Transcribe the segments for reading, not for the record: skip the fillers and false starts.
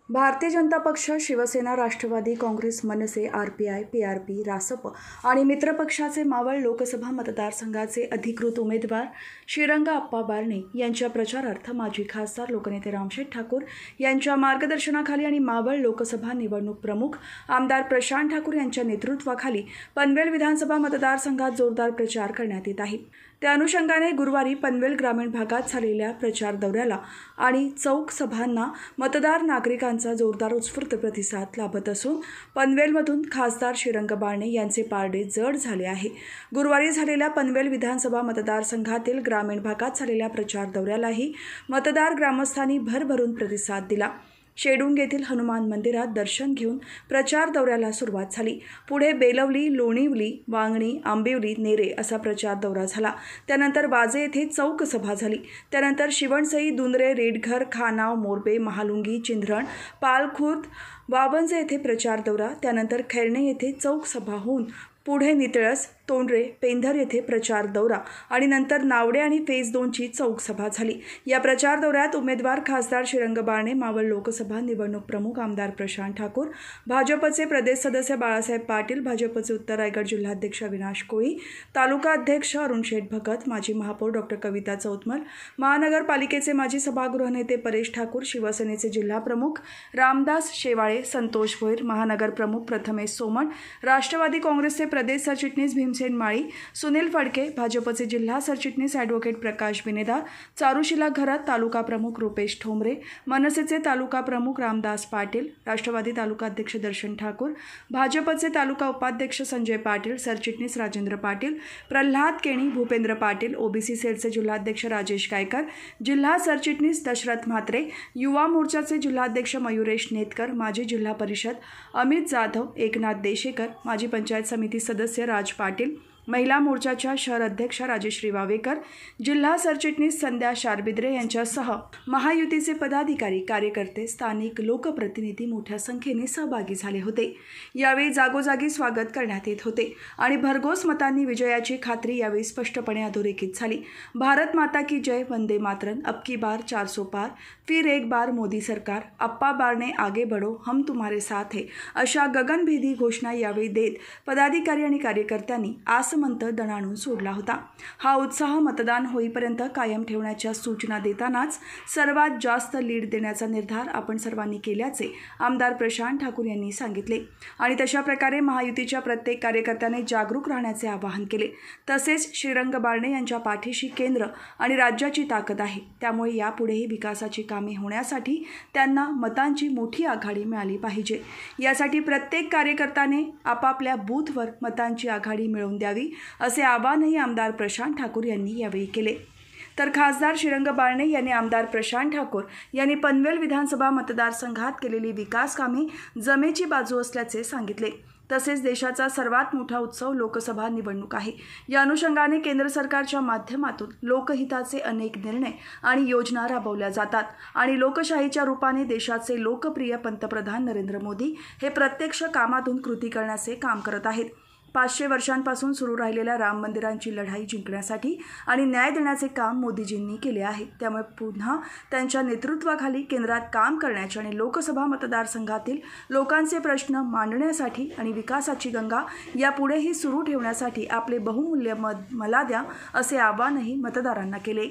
भारतीय Janata Paksha, Shiv Sena, Rashtrawadi Congress, Manase, RPI, PRP, Rasap आणि मित्र पक्षाचे मावळ लोकसभा मतदारसंघाचे अधिकृत उमेदवार श्रीरंग अप्पा बारणे यांच्या प्रचारार्थ माजी खासदार लोकनेते रामशेठ ठाकूर यांच्या मार्गदर्शनाखाली आणि मावळ लोकसभा निवडणूक प्रमुख आमदार प्रशांत ठाकूर यांच्या नेतृत्वाखाली पनवेल विधानसभा मतदारसंघात जोरदार प्रचार करण्यात येत आहे। त्या अनुषंगाने गुरुवारी पनवेल ग्रामीण भागात झालेल्या प्रचार दौऱ्याला आणि चौक सभांना मतदार नागरिकांचा जोरदार उत्स्फूर्त प्रतिसाद लाभत असून पनवेलमधून खासदार श्रीरंग बारणे यांचे पारडे जड झाले आहे। गुरुवारी झालेल्या पनवेल विधानसभा मतदारसंघातील ग्रामीण भागात झालेल्या प्रचार दौऱ्यालाही मतदार ग्रामस्थांनी भरभरून प्रतिसाद दिला। शेडुंग येथील हनुमान मंदिरात दर्शन घेऊन प्रचार दौऱ्याला सुरुवात झाली। पुढे बेलवली, लोणिवली, वांगणी, आंबिवली, नेरे असा प्रचार दौरा झाला। त्यानंतर वाजे येथे चौक सभा झाली। त्यानंतर शिवणसई, दुंदरे, रेडघर, खानाव, मोरबे, महालुंगी, चिंधरण, पालखुर्द, वावंज येथे प्रचार दौरा। त्यानंतर खैरणे येथे चौक सभा होऊन पुढे नितळस, तोंडरे, पेंधर येथे प्रचार दौरा आणि नंतर नावडे आणि फेज 2 ची चौक सभा झाली। या प्रचार दौऱ्यात उमेदवार खासदार श्रीरंग बारणे, मावळ लोकसभा निवडणूक प्रमुख आमदार प्रशांत ठाकूर, भाजपचे प्रदेश सदस्य बाळासाहेब पाटील, भाजपचे उत्तर रायगड जिल्हाध्यक्ष अविनाश कोळी, तालुका अध्यक्ष अरुण शेठ भगत, माजी महापौर डॉ. कविता चौतमल, महानगरपालिकेचे माजी सभागृह नेते परेश ठाकूर, शिवसेनेचे जिल्हा प्रमुख रामदास शेवाळे, संतोष भोईर, महानगर प्रमुख प्रथमेश सोमण, राष्ट्रवादी काँग्रेसचे प्रदेश सरचिटणीस भीमसेन माळी, सुनील फडके, भाजपचे जिल्हा सरचिटणीस ॲडव्होकेट प्रकाश बिनेदार, चारुशिला घरात, तालुका प्रमुख रुपेश ठोंबरे, मनसेचे तालुका प्रमुख रामदास पाटील, राष्ट्रवादी तालुका अध्यक्ष दर्शन ठाकूर, भाजपचे तालुका उपाध्यक्ष संजय पाटील, सरचिटणीस राजेंद्र पाटील, प्रल्हाद केणी, भूपेंद्र पाटील, ओबीसी सेलचे जिल्हाध्यक्ष राजेश गायकर, जिल्हा सरचिटणीस दशरथ म्हात्रे, युवा मोर्चाचे जिल्हाध्यक्ष मयुरेश नेतकर, माजी जिल्हा परिषद अमित जाधव, एकनाथ देशेकर, माजी पंचायत समिती सदस्य राज पाटील, महिला मोर्चाच्या शहर अध्यक्षा राजेश्री वावेकर, जिल्हा सरचिटणीस संध्या शारबिद्रे यांच्यासह महायुतीचे पदाधिकारी, कार्यकर्ते, स्थानिक लोकप्रतिनिधी मोठ्या संख्येने सहभागी झाले होते। यावेळी जागोजागी स्वागत करण्यात येत होते आणि भरघोस मतांनी विजयाची खात्री यावेळी स्पष्टपणे अधोरेखित झाली। भारत माता की जय, वंदे मातरम, अब की बार 400 पार, फिर एक बार मोदी सरकार, अप्पा बारणे आगे बढ़ो, हम तुम्हारे साथ है अशा गगनभेदी घोषणा यावेळी देत पदाधिकारी आणि कार्यकर्त्यांनी आसमंत दणाणून सोडला होता। हा उत्साह मतदान होईपर्यंत कायम ठेवण्याच्या सूचना देतानाच सर्वात जास्त लीड देण्याचा निर्धार आपण सर्वांनी केल्याचे आमदार प्रशांत ठाकूर यांनी सांगितले आणि तशा प्रकारे महायुतीच्या प्रत्येक कार्यकर्त्याने जागरूक राहण्याचे आवाहन केले। तसेच श्रीरंग बारणे यांच्या पाठीशी केंद्र आणि राज्याची ताकद आहे, त्यामुळे यापुढेही विकासाची कामे होण्यासाठी त्यांना मतांची मोठी आघाडी मिळाली पाहिजे। यासाठी प्रत्येक कार्यकर्त्याने आपापल्या बूथवर मतांची आघाडी मिळवून द्यावी असे आवाहनही आमदार प्रशांत ठाकूर यांनी यावेळी केले। तर खासदार श्रीरंग बारणे यांनी आमदार प्रशांत ठाकूर यांनी पनवेल विधानसभा मतदारसंघात केलेली विकास कामे जमेची बाजू असल्याचे सांगितले। तसेच देशाचा सर्वात मोठा उत्सव लोकसभा निवडणूक आहे। या अनुषंगाने केंद्र सरकारच्या माध्यमातून लोकहिताचे अनेक निर्णय आणि योजना राबवल्या जातात आणि लोकशाहीच्या रूपाने देशाचे लोकप्रिय पंतप्रधान नरेंद्र मोदी हे प्रत्यक्ष कामातून कृती करण्याचे काम करत आहेत। 500 वर्षांपासून सुरू राहिलेल्या राम मंदिरांची लढाई जिंकण्यासाठी आणि न्याय देण्याचे काम मोदीजींनी केले आहे। त्यामुळे पुन्हा त्यांच्या नेतृत्वाखाली केंद्रात काम करण्याचे आणि लोकसभा मतदारसंघातील लोकांचे प्रश्न मांडण्यासाठी आणि विकासाची गंगा यापुढेही सुरू ठेवण्यासाठी आपले बहुमूल्य मत मला द्या असे आवाहनही मतदारांना केले।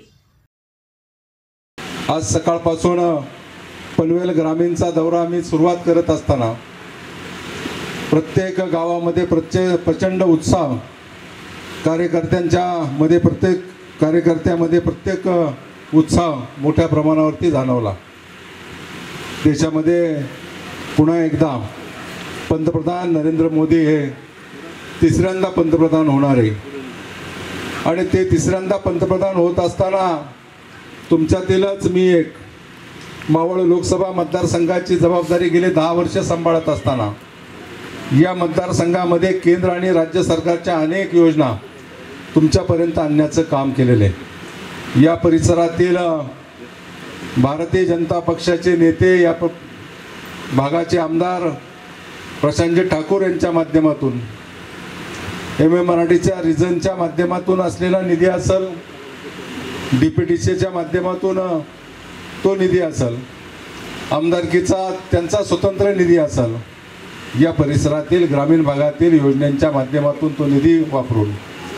आज सकाळपासून पनवेल ग्रामीणचा दौरा आम्ही सुरुवात करत असताना प्रत्येक गावामध्ये प्रचंड उत्साह कार्यकर्त्यामध्ये प्रत्येक उत्साह मोठ्या प्रमाणावरती जाणवला। देशामध्ये पुन्हा एकदा पंतप्रधान नरेंद्र मोदी हे तिसऱ्यांदा पंतप्रधान होणार आहे आणि ते तिसऱ्यांदा पंतप्रधान होत असताना तुमच्यातीलच मी एक मावळ लोकसभा मतदारसंघाची जबाबदारी गेले 10 वर्ष सांभाळत असताना या मतदारसंघामध्ये केंद्र आणि राज्य सरकारच्या अनेक योजना तुमच्यापर्यंत आणण्याचं काम केलेले आहे। या परिसरातील भारतीय जनता पक्षाचे नेते, या भागाचे आमदार प्रशांत ठाकूर यांच्या माध्यमातून, मराठीच्या रिजनच्या माध्यमातून असलेला निधी असेल, DPDCच्या माध्यमातून तो निधी असेल, आमदारकीचा त्यांचा स्वतंत्र निधी असेल, या परिसरातील ग्रामीण भागातील योजनांच्या माध्यमातून तो निधी वापरून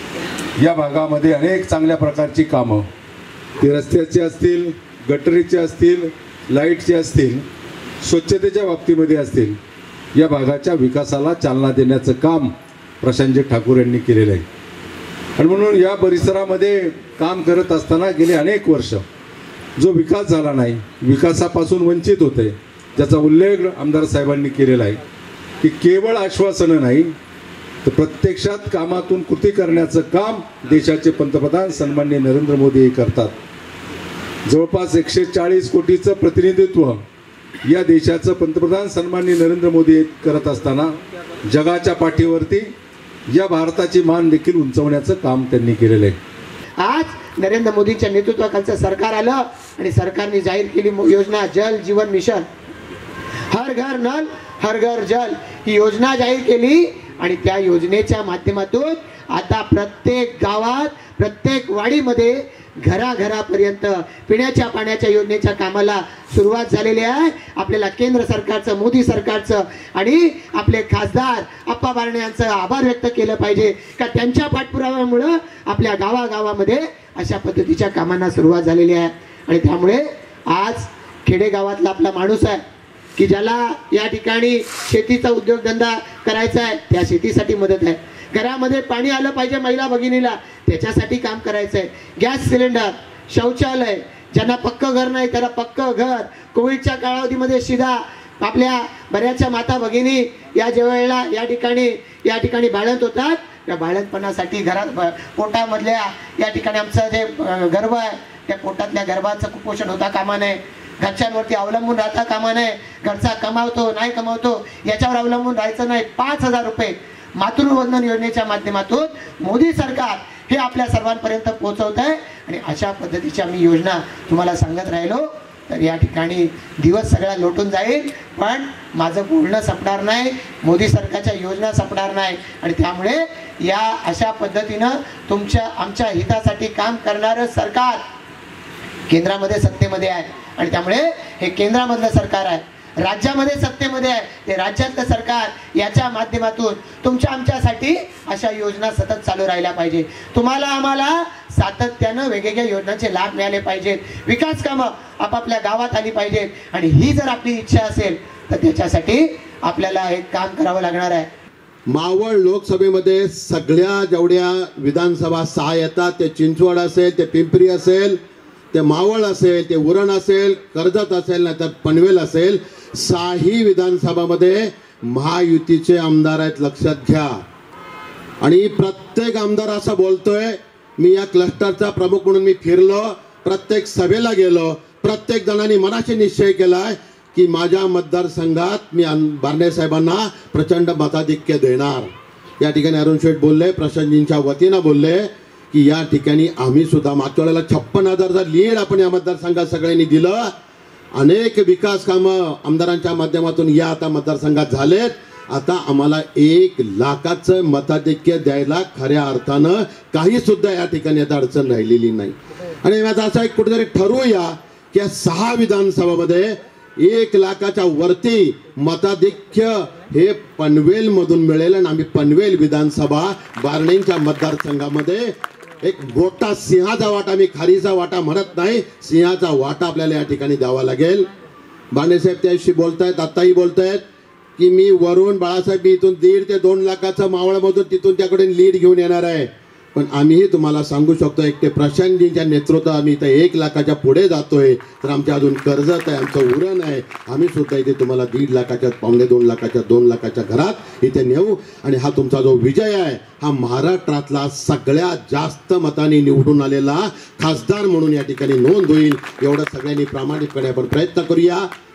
या भागामध्ये अनेक चांगल्या प्रकारची कामं, ती रस्त्याची असतील, गटरीचे असतील, लाईटचे असतील, स्वच्छतेच्या बाबतीमध्ये असतील, या भागाच्या विकासाला चालना देण्याचं काम प्रशांतजी ठाकूर यांनी केलेलं आहे. आणि म्हणून या परिसरामध्ये काम करत असताना गेले अनेक वर्ष जो विकास झाला नाही, विकासापासून वंचित होते, त्याचा उल्लेख आमदार साहेबांनी केलेला आहे की केवळ आश्वासनं नाही तर प्रत्यक्षात कामातून कृती करण्याचं काम देशाचे पंतप्रधान सन्माननीय नरेंद्र मोदी करतात. जवळपास 140 कोटीचं प्रतिनिधित्व या देशाचं पंतप्रधान सन्माननीय नरेंद्र मोदी करत असताना जगाच्या पाठीवरती या भारताची मान देखील उंचवण्याचं काम त्यांनी केलेलं आहे. आज नरेंद्र मोदींच्या नेतृत्वाखालचं सरकार आलं आणि सरकारने जाहीर केली योजना जल जीवन मिशन, हर घर नल हर घर जल ही योजना जाहीर केली. आणि त्या योजनेच्या माध्यमातून आता प्रत्येक गावात, प्रत्येक वाडीमध्ये घराघरापर्यंत पिण्याच्या पाण्याच्या योजनेच्या कामाला सुरुवात झालेली आहे. आपल्याला केंद्र सरकारचं, मोदी सरकारचं आणि आपले खासदार आप्पा बारणे यांचं आभार व्यक्त केलं पाहिजे का त्यांच्या पाठपुराव्यामुळं आपल्या गावागावामध्ये अशा पद्धतीच्या कामांना सुरुवात झालेली आहे. आणि त्यामुळे आज खेडेगावातला आपला माणूस आहे की ज्याला या ठिकाणी शेतीचा उद्योगधंदा करायचा आहे, त्या शेतीसाठी मदत आहे. घरामध्ये पाणी आलं पाहिजे महिला भगिनीला, त्याच्यासाठी काम करायचं आहे. गॅस सिलेंडर, शौचालय, ज्यांना पक्कं घर नाही त्याला पक्कं घर. कोविडच्या कालावधीमध्ये शिधा आपल्या बऱ्याचशा माता भगिनी या वेळेला या ठिकाणी बाळंत होतात, त्या बाळंतपणासाठी घरात पोटामधल्या या ठिकाणी आमचं जे गर्भ आहे त्या पोटातल्या गर्भाचं कुपोषण होता कामा नये. घरच्यांवरती अवलंबून राहता कामा नये. घरचा कमावतो नाही कमावतो याच्यावर अवलंबून राहायचं नाही. 5,000 रुपये मातृवंदन योजनेच्या माध्यमातून मोदी सरकार हे आपल्या सर्वांपर्यंत पोहोचवत आहे. आणि अशा पद्धतीच्या मी योजना तुम्हाला सांगत राहिलो तर या ठिकाणी दिवस सगळा लोटून जाईल, पण माझं बोलणं संपणार नाही, मोदी सरकारच्या योजना संपणार नाही. आणि त्यामुळे या अशा पद्धतीनं आमच्या हितासाठी काम करणारं सरकार केंद्रामध्ये सत्तेमध्ये आहे. आणि त्यामुळे हे केंद्रामधलं सरकार आहे, राज्यामध्ये सत्तेमध्ये आहे, ते राज्यातलं सरकार याच्या माध्यमातून तुमच्या आमच्यासाठी अशा योजना सतत चालू राहिल्या पाहिजे. तुम्हाला आम्हाला सातत्यानं वेगवेगळ्या योजनांचे लाभ मिळाले पाहिजेत, विकास कामं आपापल्या गावात आली पाहिजेत. आणि ही जर आपली इच्छा असेल तर त्याच्यासाठी आपल्याला एक काम करावं लागणार आहे. मावळ लोकसभेमध्ये सगळ्या जेवढ्या विधानसभा 6 येतात, ते चिंचवड असेल, ते पिंपरी असेल, ते मावळ असेल, ते उरण असेल, कर्जत असेल, नाही तर पनवेल असेल, 6ही विधानसभामध्ये महायुतीचे आमदार आहेत, लक्षात घ्या. आणि प्रत्येक आमदार असं बोलतोय, मी या क्लस्टरचा प्रमुख म्हणून मी फिरलो, प्रत्येक सभेला गेलो, प्रत्येक जणांनी मनाशी निश्चय केलाय की माझ्या मतदारसंघात मी बारणे साहेबांना प्रचंड मताधिक्य देणार. या ठिकाणी अरुण शेठ बोलले, प्रशांतजींच्या वतीनं बोलले की या ठिकाणी आम्ही सुद्धा मागच्या वेळेला 56,000चा लीड आपण या मतदारसंघात सगळ्यांनी दिलं. अनेक विकास कामं आमदारांच्या माध्यमातून या आता मतदारसंघात झालेत. आता आम्हाला 1,00,000चं मताधिक्य द्यायला खऱ्या अर्थानं काही सुद्धा या ठिकाणी आता अडचण राहिलेली नाही. आणि आता असं एक कुठेतरी ठरवूया की या 6 विधानसभामध्ये 1,00,000च्या वरती मताधिक्य हे पनवेल मधून मिळेल. आणि आम्ही पनवेल विधानसभा बारणेंच्या मतदारसंघामध्ये एक मोठा सिंहाचा वाटा, मी खारीचा वाटा म्हणत नाही, सिंहाचा वाटा आपल्याला या ठिकाणी द्यावा लागेल. बारणे साहेब त्याशी बोलतायत, आताही बोलतायत की मी वरून बाळासाहेब इथून 1.5 ते 2 लाखाचं मावळमधून तिथून त्याकडे लीड घेऊन येणार आहे. पण आम्हीही तुम्हाला सांगू शकतो, एक ते प्रशांतजींच्या नेतृत्वात आम्ही इथं 1,00,000च्या पुढे जातोय. तर आमच्या अजून कर्जत आहे, आमचं उरण आहे, आम्ही सुद्धा इथे तुम्हाला 1.5 लाखाच्या, 2.25 लाखाच्या, 2 लाखाच्या घरात इथे नेऊ. आणि हा तुमचा जो विजय आहे हा महाराष्ट्रातला सगळ्यात जास्त मतांनी निवडून आलेला खासदार म्हणून या ठिकाणी नोंद होईल. एवढं सगळ्यांनी प्रामाणिकपणे आपण प्रयत्न करूया.